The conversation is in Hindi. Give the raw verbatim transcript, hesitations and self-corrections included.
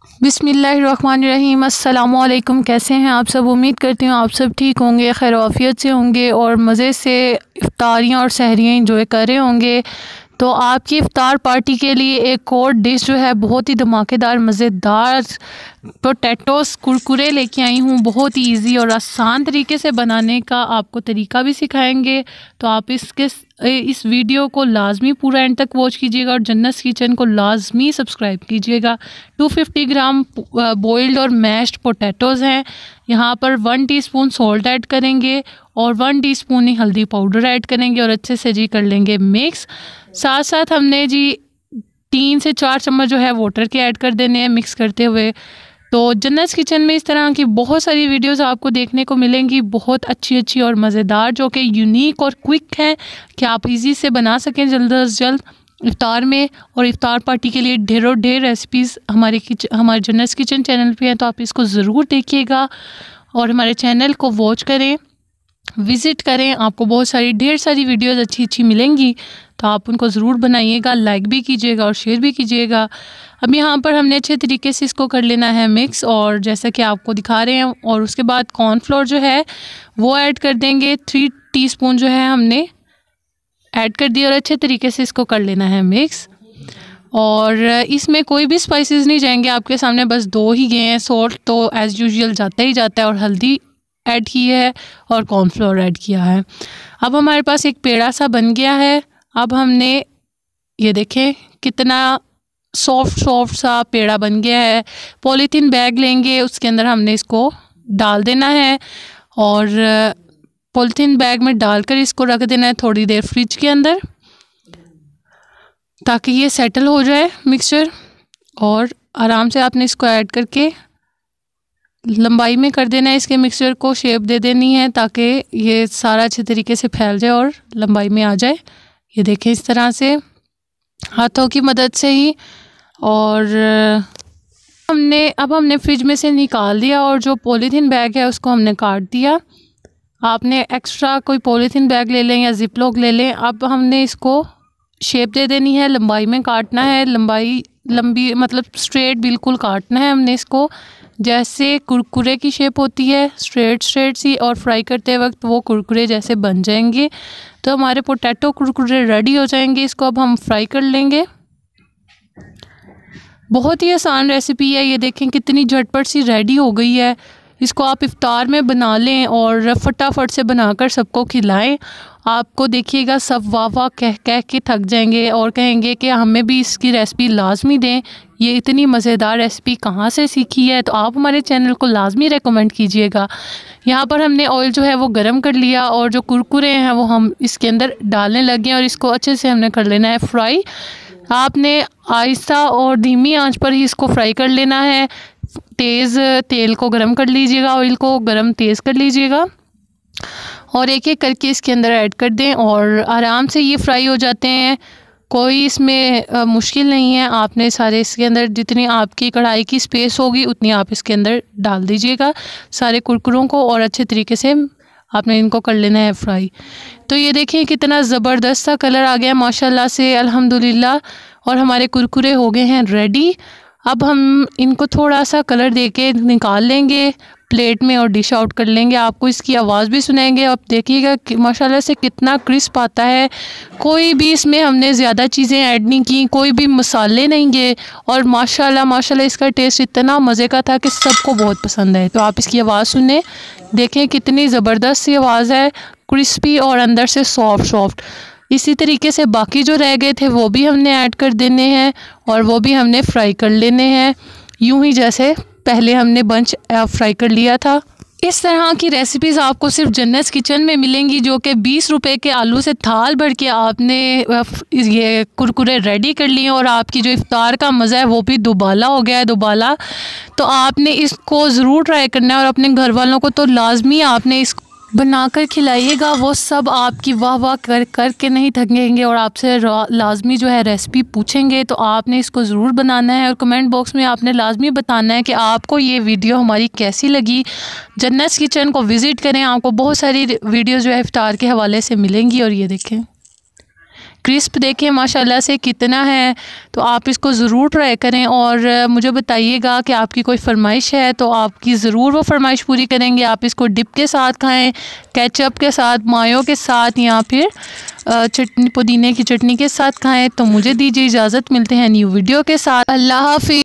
बिस्मिल्लाहिर्रहमानिर्रहीम। अस्सलामुअलैकुम। कैसे हैं आप सब? उम्मीद करती हूँ आप सब ठीक होंगे, खैर आफियत से होंगे और मज़े से इफ्तारियाँ और सहरियाँ इंजॉय कर रहे होंगे। तो आपकी इफ्तार पार्टी के लिए एक और डिश जो है बहुत ही धमाकेदार मज़ेदार पोटैटोस कुरकुरे लेके आई हूँ। बहुत ही इजी और आसान तरीके से बनाने का आपको तरीका भी सिखाएंगे। तो आप इसके इस वीडियो को लाजमी पूरा एंड तक वॉच कीजिएगा और जन्नत किचन को लाजमी सब्सक्राइब कीजिएगा। दो सौ पचास ग्राम बॉइल्ड और मैश्ड पोटैटोज़ हैं। यहाँ पर वन टीस्पून सॉल्ट ऐड करेंगे और वन टीस्पून ही हल्दी पाउडर ऐड करेंगे और अच्छे से जी कर लेंगे मिक्स। साथ साथ हमने जी तीन से चार चम्मच जो है वाटर के ऐड कर देने हैं मिक्स करते हुए। तो जन्नत किचन में इस तरह की बहुत सारी वीडियोस आपको देखने को मिलेंगी, बहुत अच्छी अच्छी और मज़ेदार, जो कि यूनिक और क्विक हैं कि आप इजी से बना सकें जल्द अज जल्द इफ्तार में। और इफ्तार पार्टी के लिए ढेरों ढेर रेसिपीज़ हमारे किचन हमारे जन्नत किचन चैनल पे हैं। तो आप इसको ज़रूर देखिएगा और हमारे चैनल को वॉच करें, विज़िट करें। आपको बहुत सारी ढेर सारी वीडियोस अच्छी अच्छी मिलेंगी, तो आप उनको ज़रूर बनाइएगा, लाइक भी कीजिएगा और शेयर भी कीजिएगा। अब यहाँ पर हमने अच्छे तरीके से इसको कर लेना है मिक्स, और जैसा कि आपको दिखा रहे हैं। और उसके बाद कॉर्नफ्लोर जो है वो ऐड कर देंगे। थ्री टीस्पून जो है हमने ऐड कर दिया और अच्छे तरीके से इसको कर लेना है मिक्स। और इसमें कोई भी स्पाइसेस नहीं जाएंगे आपके सामने, बस दो ही गए हैं। सॉल्ट तो एज़ यूजुअल जाता ही जाता है और हल्दी ऐड की है और कॉर्नफ्लोर ऐड किया है। अब हमारे पास एक पेड़ा सा बन गया है। अब हमने ये देखें कितना सॉफ्ट सॉफ्ट सा पेड़ा बन गया है। पॉलीथीन बैग लेंगे, उसके अंदर हमने इसको डाल देना है और पॉलीथीन बैग में डालकर इसको रख देना है थोड़ी देर फ्रिज के अंदर, ताकि ये सेटल हो जाए मिक्सचर। और आराम से आपने इसको ऐड करके लंबाई में कर देना है, इसके मिक्सचर को शेप दे देनी है ताकि ये सारा अच्छे तरीके से फैल जाए और लंबाई में आ जाए। ये देखें इस तरह से हाथों की मदद से ही। और हमने अब हमने फ्रिज में से निकाल दिया और जो पॉलीथीन बैग है उसको हमने काट दिया। आपने एक्स्ट्रा कोई पॉलीथीन बैग ले लें या जिप लॉक ले लें। अब हमने इसको शेप दे देनी है, लंबाई में काटना है, लंबाई लंबी मतलब स्ट्रेट बिल्कुल काटना है हमने इसको, जैसे कुरकुरे की शेप होती है स्ट्रेट स्ट्रेट सी, और फ्राई करते वक्त वो कुरकुरे जैसे बन जाएंगे। तो हमारे पोटैटो कुरकुरे रेडी हो जाएंगे। इसको अब हम फ्राई कर लेंगे। बहुत ही आसान रेसिपी है, ये देखें कितनी झटपट सी रेडी हो गई है। इसको आप इफ्तार में बना लें और फटाफट से बनाकर सबको खिलाएं। आपको देखिएगा सब वाह वाह कह कह के थक जाएंगे और कहेंगे कि हमें भी इसकी रेसिपी लाजमी दें। ये इतनी मज़ेदार रेसिपी कहाँ से सीखी है? तो आप हमारे चैनल को लाजमी रेकमेंड कीजिएगा। यहाँ पर हमने ऑयल जो है वो गरम कर लिया और जो कुरकुरे हैं वो हम इसके अंदर डालने लगे और इसको अच्छे से हमने कर लेना है फ्राई। आपने आहिस्ता और धीमी आंच पर ही इसको फ्राई कर लेना है। तेज़ तेल को गरम कर लीजिएगा, ऑयल को गरम तेज़ कर लीजिएगा और एक एक करके इसके अंदर ऐड कर दें और आराम से ये फ्राई हो जाते हैं। कोई इसमें आ, मुश्किल नहीं है। आपने सारे इसके अंदर जितनी आपकी कढ़ाई की स्पेस होगी उतनी आप इसके अंदर डाल दीजिएगा सारे कुरकुरों को और अच्छे तरीके से आपने इनको कर लेना है फ्राई। तो ये देखिए कितना ज़बरदस्त सा कलर आ गया माशाल्लाह से, अल्हम्दुलिल्लाह। और हमारे कुरकुरे हो गए हैं रेडी। अब हम इनको थोड़ा सा कलर देके निकाल लेंगे प्लेट में और डिश आउट कर लेंगे। आपको इसकी आवाज़ भी सुनाएंगे। आप देखिएगा कि माशाल्लाह से कितना क्रिस्प आता है। कोई भी इसमें हमने ज़्यादा चीज़ें ऐड नहीं की, कोई भी मसाले नहीं गए और माशाल्लाह माशाल्लाह इसका टेस्ट इतना मज़े का था कि सबको बहुत पसंद है। तो आप इसकी आवाज़ सुने, देखें कितनी ज़बरदस्त सी आवाज़ है, क्रिस्पी और अंदर से सॉफ्ट सॉफ्ट। इसी तरीके से बाकी जो रह गए थे वो भी हमने ऐड कर देने हैं और वो भी हमने फ्राई कर लेने हैं, यूं ही जैसे पहले हमने बंच फ्राई कर लिया था। इस तरह की रेसिपीज़ आपको सिर्फ जन्नत किचन में मिलेंगी, जो कि बीस रुपए के आलू से थाल भर के आपने ये कुरकुरे रेडी कर लिए और आपकी जो इफ्तार का मज़ा है वो भी दुबाला हो गया है, दुबाला। तो आपने इसको ज़रूर ट्राई करना है और अपने घर वालों को तो लाजमी आपने इसको बनाकर खिलाइएगा। वो सब आपकी वाह वाह कर कर के नहीं थकेंगे और आपसे लाजमी जो है रेसिपी पूछेंगे। तो आपने इसको ज़रूर बनाना है और कमेंट बॉक्स में आपने लाजमी बताना है कि आपको ये वीडियो हमारी कैसी लगी। जन्नत किचन को विज़िट करें, आपको बहुत सारी वीडियोज़ जो है इफ्तार के हवाले से मिलेंगी। और ये देखें क्रिस्प देखें माशाल्लाह से कितना है। तो आप इसको ज़रूर ट्राई करें और मुझे बताइएगा कि आपकी कोई फरमाइश है तो आपकी ज़रूर वो फरमाइश पूरी करेंगे। आप इसको डिप के साथ खाएं, केचप के साथ, मायो के साथ, या फिर चटनी, पुदीने की चटनी के साथ खाएं। तो मुझे दीजिए इजाज़त, मिलते हैं न्यू वीडियो के साथ। अल्लाह हाफिज़।